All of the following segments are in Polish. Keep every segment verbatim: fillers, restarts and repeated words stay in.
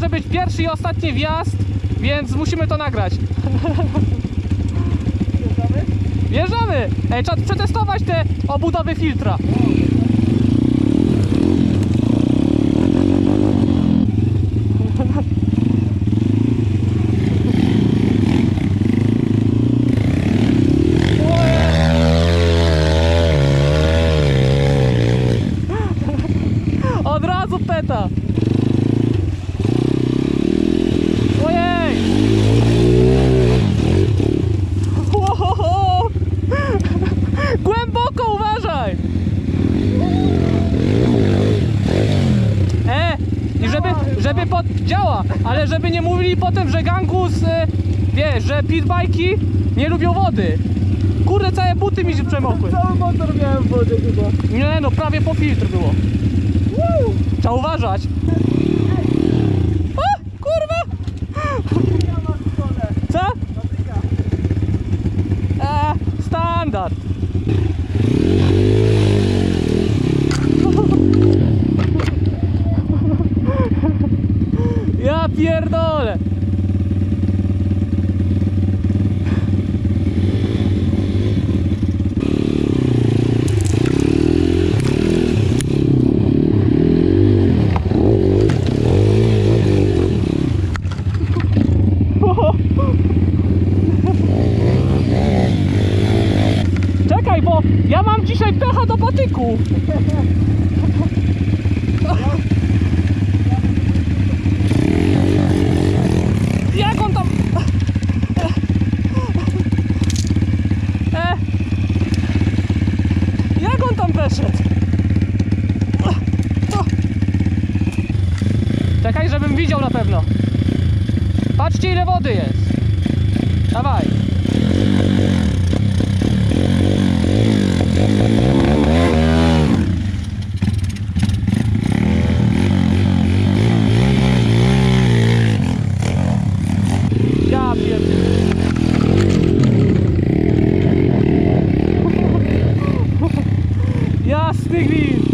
może być pierwszy i ostatni wjazd, więc musimy to nagrać. Wjeżdżamy? Wjeżdżamy! Ej, trzeba przetestować te obudowy filtra. Od razu peta. Ojej! Ohoho! Głęboko, uważaj! E! I żeby, żeby pod... działa, ale żeby nie mówili potem, że gangus, e, wiesz, że pitbajki nie lubią wody. Kurde, całe buty mi się przemokły. Cały motor miałem w wodzie chyba. Nie no, prawie po filtr było. Woo! Trzeba uważać. A, kurwa! Co? E, standard. Ja pierdolę. Czekaj, bo ja mam dzisiaj pecha do patyku. Jak on tam... E... Jak on tam weszedł? Czekaj, żebym widział na pewno. Patrzcie, ile wody jest. Dawaj. Ja pierdolę. Jasny gwint.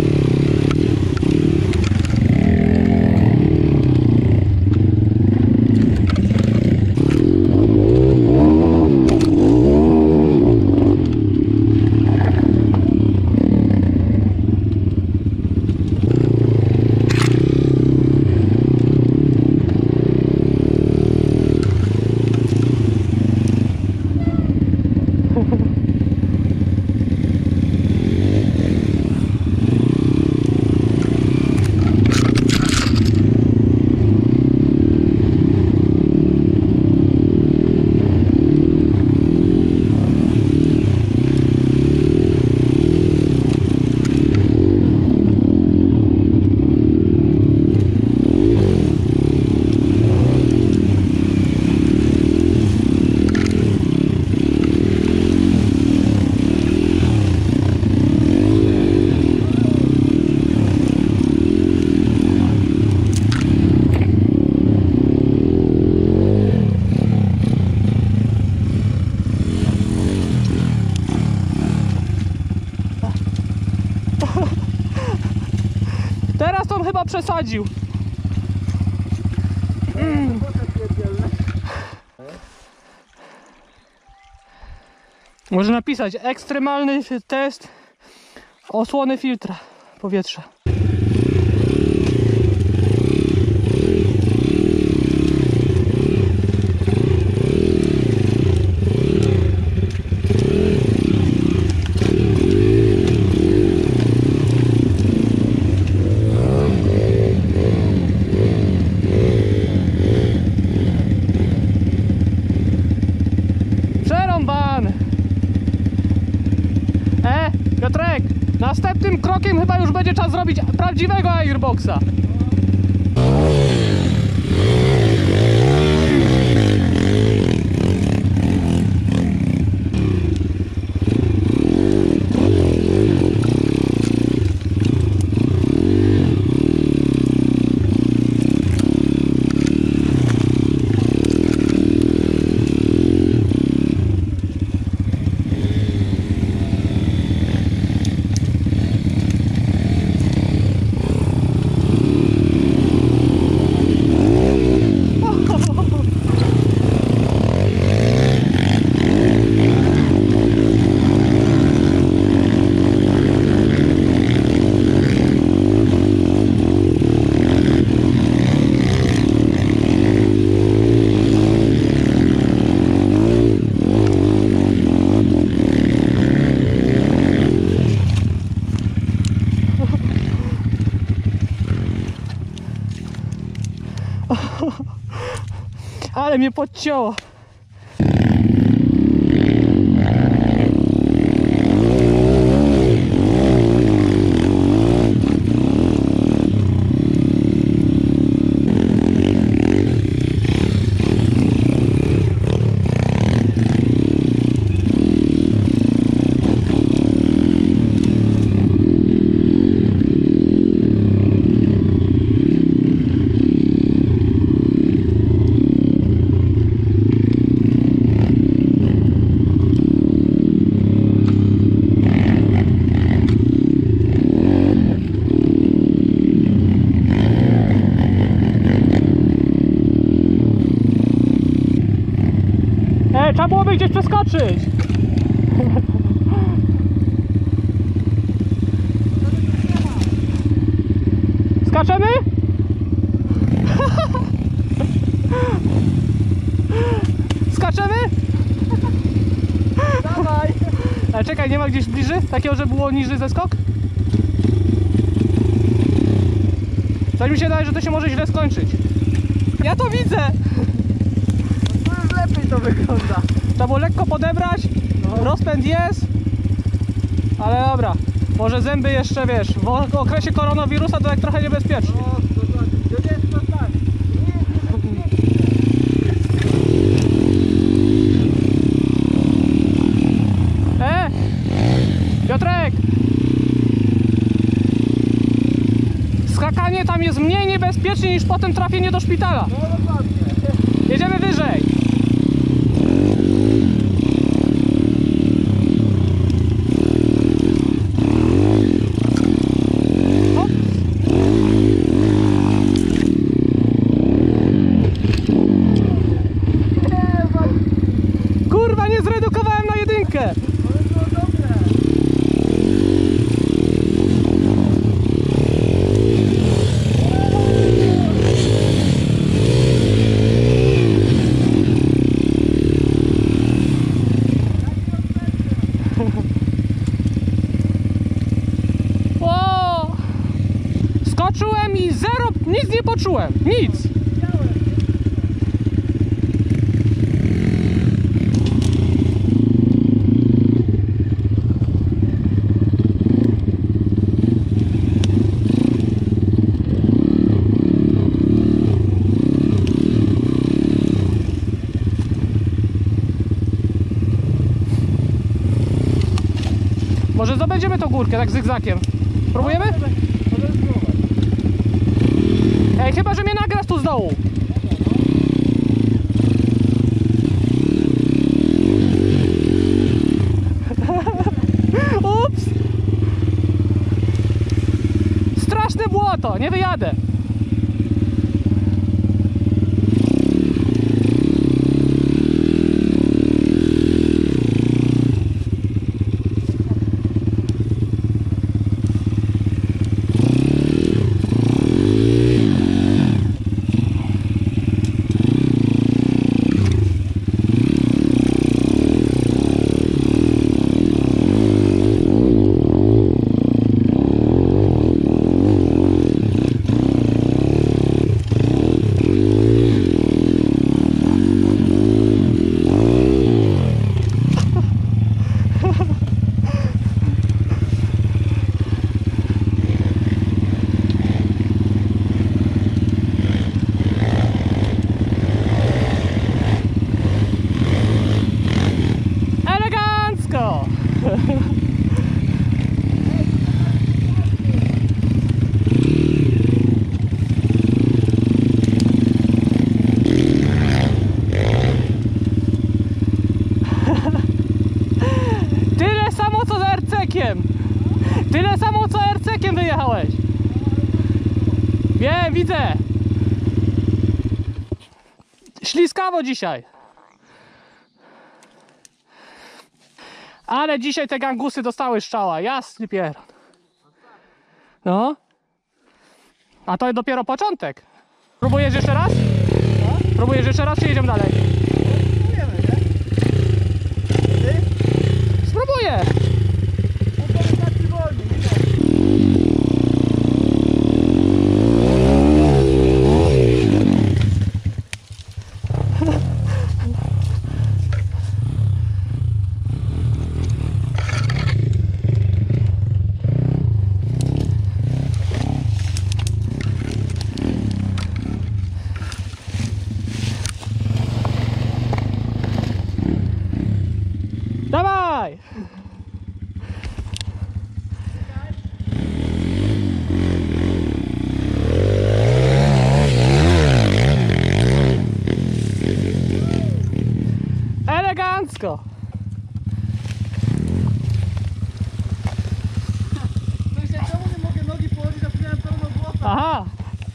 Teraz to on chyba przesadził. Mm. Może napisać ekstremalny test osłony filtra powietrza. E, Piotrek, następnym krokiem chyba już będzie czas zrobić prawdziwego airboxa. Ale mnie podcięło. Ej, trzeba byłoby gdzieś przeskoczyć. Skaczemy? Skaczemy? Dawaj! Ale czekaj, nie ma gdzieś bliżej? Takiego, że było niżej zeskok? Coś mi się daje, że to się może źle skończyć. Ja to widzę! No to już lepiej to wygląda. Trzeba było lekko podebrać, No. rozpęd jest, ale dobra, może zęby jeszcze, wiesz, w okresie koronawirusa to tak trochę niebezpiecznie. No, dokładnie. To nie jest to tak. Nie jest niebezpiecznie. E! Piotrek! Skakanie tam jest mniej niebezpieczne niż potem trafienie do szpitala. No dokładnie. Jedziemy wyżej. Hop. Nie, wali. Kurwa, nie zredukowałem na jedynkę. Ale było dobre. O! Skoczyłem i zero, nic nie poczułem, nic. Może zdobędziemy tą górkę tak zygzakiem. Próbujemy? Możemy spróbować. Ej, chyba że mnie nagrasz tu z dołu. Ups! Straszne błoto, nie wyjadę. Elegancko! Tyle samo co z ercekiem! Tyle samo co ercekiem wyjechałeś! Wiem, widzę! Śliskawo dzisiaj! Ale dzisiaj te gangusy dostały strzała, jasny pieron. No. A to dopiero początek. Próbujesz jeszcze raz? Próbujesz jeszcze raz, czy jedziemy dalej? Spróbujemy, nie? Ty? Spróbuję! On powie tak ci wolniej, nie? ślisko. Myślę, czemu nie mogę nogi położyć, a miałem pełno błota. Aha.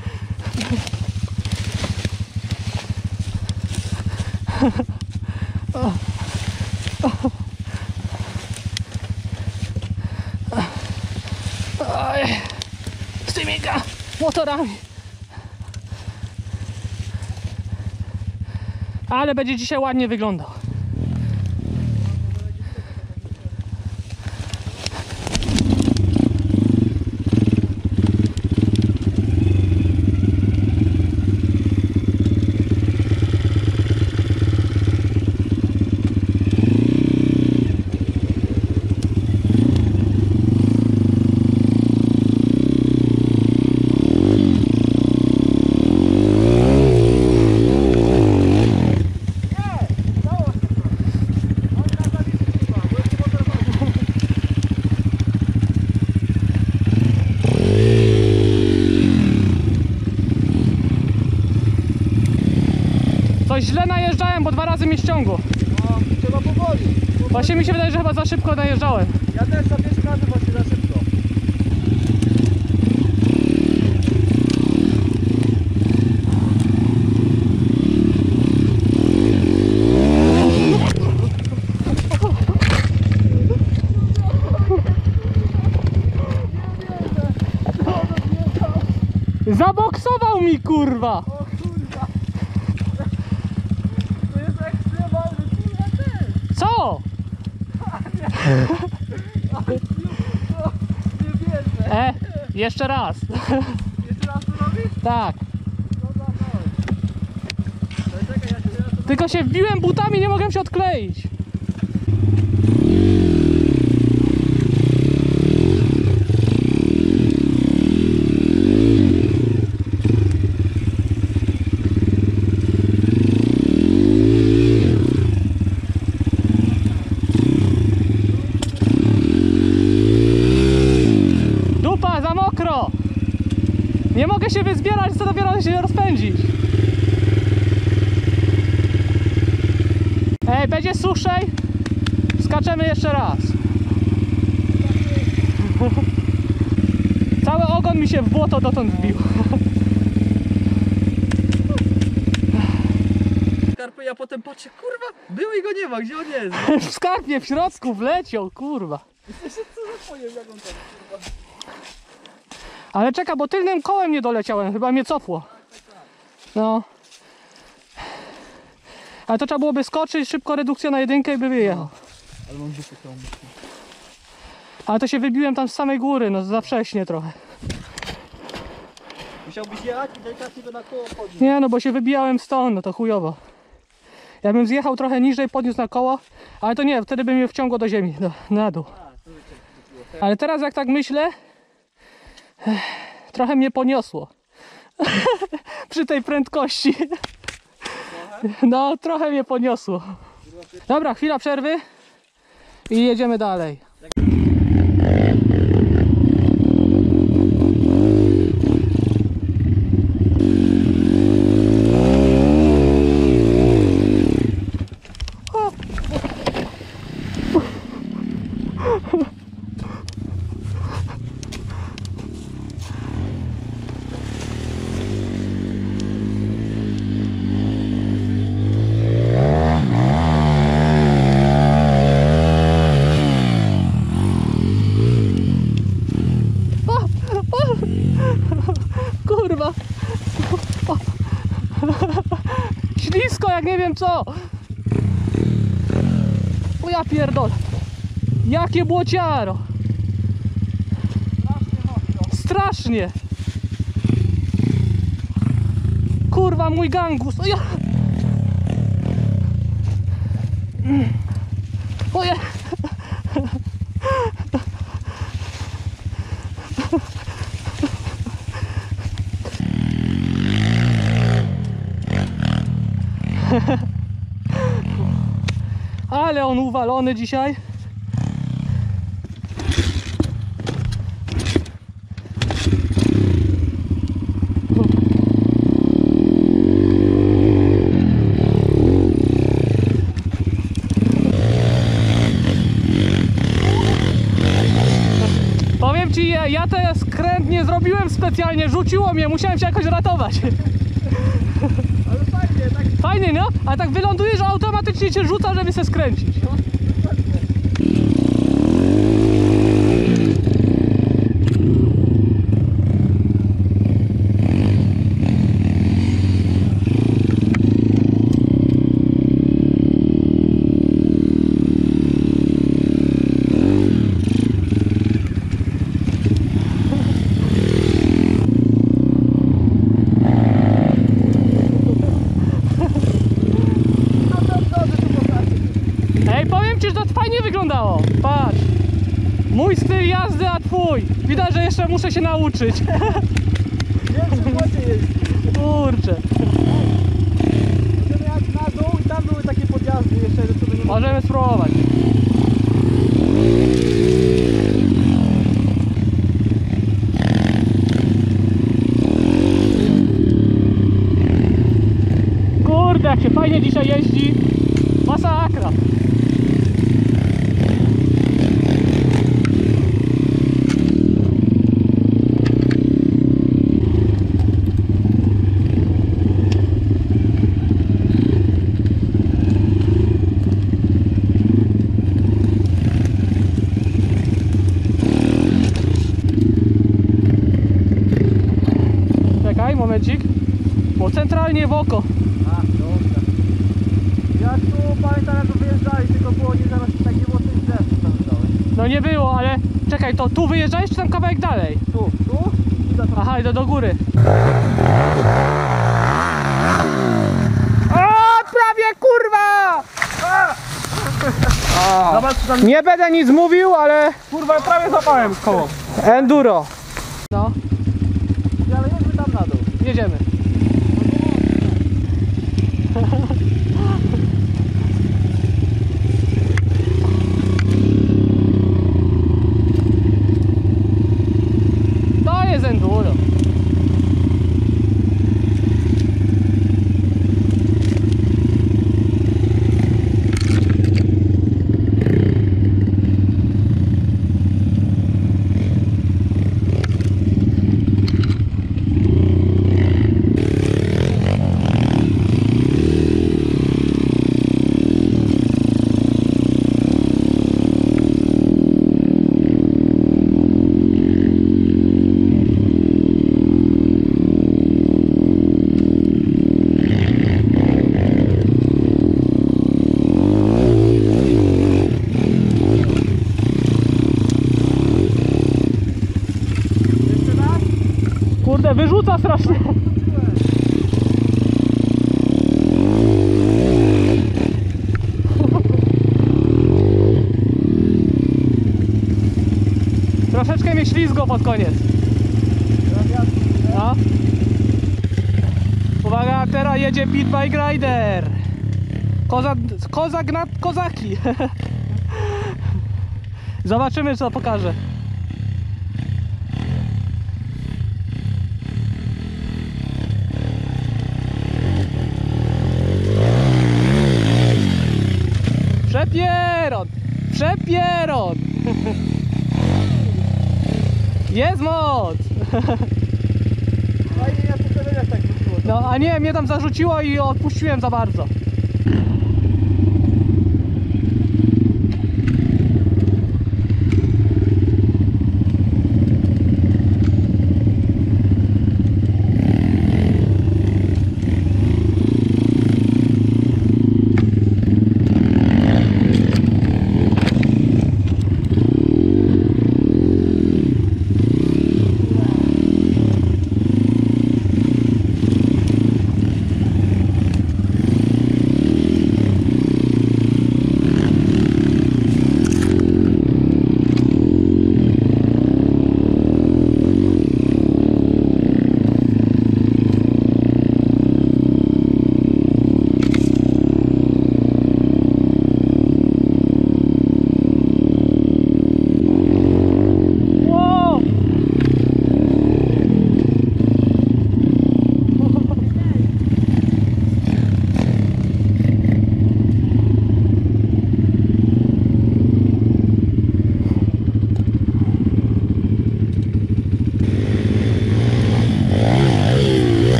Oj, z tymi ga- motorami. Ale będzie dzisiaj ładnie wyglądał. Coś źle najeżdżałem, bo dwa razy mnie ściągło. No, trzeba powoli. Właśnie mi się wydaje, że chyba za szybko najeżdżałem. Ja też za pierwszy razy właśnie za szybko. Zaboksował mi, kurwa! O kurwa. To jest ekstremalny, kurwa też. Co? Nie wierzę. E, jeszcze raz. Jeszcze raz to robisz? Tak. No dawaj. Ale czekaj, ja się teraz to... Tylko się wbiłem butami, nie mogłem się odkleić. Dupa, za mokro! Nie mogę się wyzbierać, co dopiero się rozpędzić. Ej, będzie suszej. Skaczemy jeszcze raz. Cały ogon mi się w błoto dotąd wbił. Skarpy, ja potem patrzę, kurwa, był i go nie ma, gdzie on jest? W skarbie w środku wleciał, kurwa. Co za pojem, jak on tam, kurwa. Ale czeka, bo tylnym kołem nie doleciałem, chyba mnie cofło. No. Ale to trzeba byłoby skoczyć, szybko redukcja na jedynkę i by wyjechał. Ale mam dupy tą. Ale to się wybiłem tam z samej góry, no za wcześnie trochę. Musiałbyś jechać i delikatnie go na koło podnieść. Nie no, bo się wybijałem stąd, no to chujowo. Ja bym zjechał trochę niżej, podniósł na koło, ale to nie, wtedy by mnie wciągło do ziemi, do, na dół. A, to wiecie, Ale teraz jak tak myślę, eh, trochę mnie poniosło. Przy tej prędkości. No, trochę mnie poniosło. Dobra, chwila przerwy i jedziemy dalej. Kurwa. Ślisko jak nie wiem co. O ja pierdolę. Jakie błociaro. Strasznie. Kurwa mój gangus. O ja. O ja. Ale on uwalony dzisiaj. specjalnie, rzuciło mnie, musiałem się jakoś ratować. Ale fajnie, tak. Fajnie, no? A tak wylądujesz, a automatycznie cię rzuca, żeby się skręcić. Ej, powiem ci, że to fajnie wyglądało. Patrz. Mój styl jazdy, a twój. Widać, że jeszcze muszę się nauczyć. Większy młody jest. Kurczę. Możemy jak na dół i tam były takie podjazdy jeszcze, do których nie Możemy spróbować. Kurde, jak się fajnie dzisiaj jeździ. Masakra. Czekaj, momencik. Bo centralnie w oko. A, dobra. Jak tu pamiętam, jak tu wyjeżdżali, tylko było nie zaraz tak nie było tych drzew, co tam stałe. No nie było, ale czekaj, to tu wyjeżdżałeś czy tam kawałek dalej? Tu, tu i za to. Aha, idę do góry. O, prawie kurwa! Zobacz, co tam... Nie będę nic mówił, ale Kurwa, prawie złapałem koło. enduro. No, Ale jedźmy tam na dół. jedziemy. To jest enduro. Kurde, wyrzuca strasznie. Troszeczkę mnie ślizgo pod koniec. No. Uwaga, teraz jedzie Pit Bike Rider. Koza, kozak nad kozaki. Zobaczymy, co pokaże. Przepieron! Przepieron! Jest moc! Fajnie na poprzedniach tak wróciło. No a nie, mnie tam zarzuciło i odpuściłem za bardzo.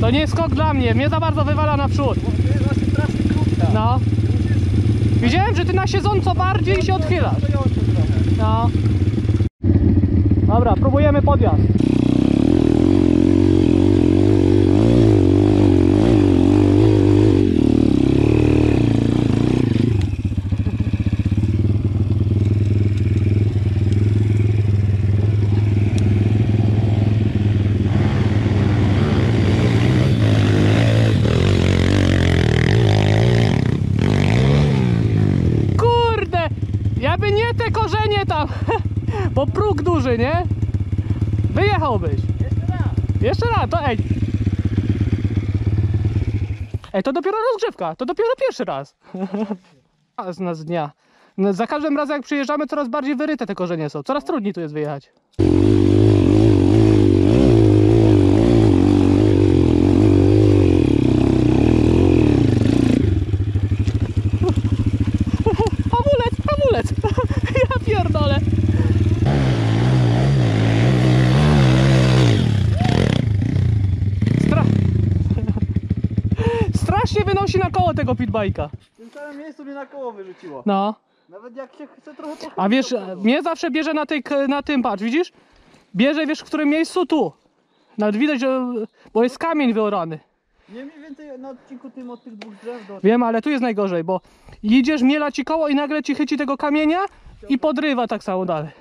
To nie jest skok dla mnie, mnie za bardzo wywala naprzód. Bo to jest właśnie strasznie krótka. No. Musisz... Widziałem, że ty na siedząco bardziej się odchylasz. Stojąco trochę. No. Dobra, próbujemy podjazd. Kurde, jakby nie te korzenie tam, bo próg duży, nie? Wyjechałbyś. Jeszcze raz. Jeszcze raz, to ej. Ej, to dopiero rozgrzewka, to dopiero pierwszy raz. A z nas dnia. No, za każdym razem jak przyjeżdżamy, coraz bardziej wyryte te korzenie są. Coraz trudniej tu jest wyjechać. Hamulec, hamulec. Ja pierdolę. Stra... Strasznie wynosi na koło tego pitbike'a. W tym samym miejscu mnie na koło wyrzuciło. No. Nawet jak się chce trochę pochylić. A wiesz, do przodu. mnie zawsze bierze na, tej, na tym, patrz, widzisz? Bierze, wiesz, w którym miejscu? Tu. Nawet widać, że, bo jest kamień wyorany. Nie mniej więcej na odcinku tym od tych dwóch drzew do... Wiem, ale tu jest najgorzej, bo idziesz, miela ci koło i nagle ci chyci tego kamienia i podrywa tak samo dalej.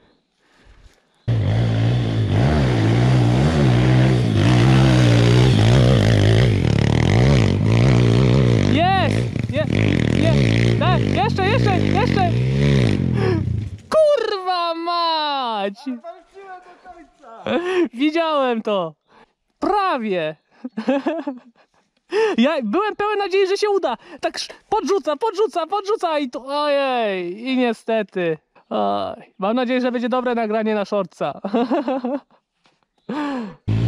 Jest! Je, je, daj, jeszcze, jeszcze, jeszcze! Kurwa mać! Walczyłem do końca! Widziałem to! Prawie! Ja byłem pełen nadziei, że się uda. Tak sz- podrzuca, podrzuca, podrzuca i to ojej, i niestety. Oj, mam nadzieję, że będzie dobre nagranie na shortca.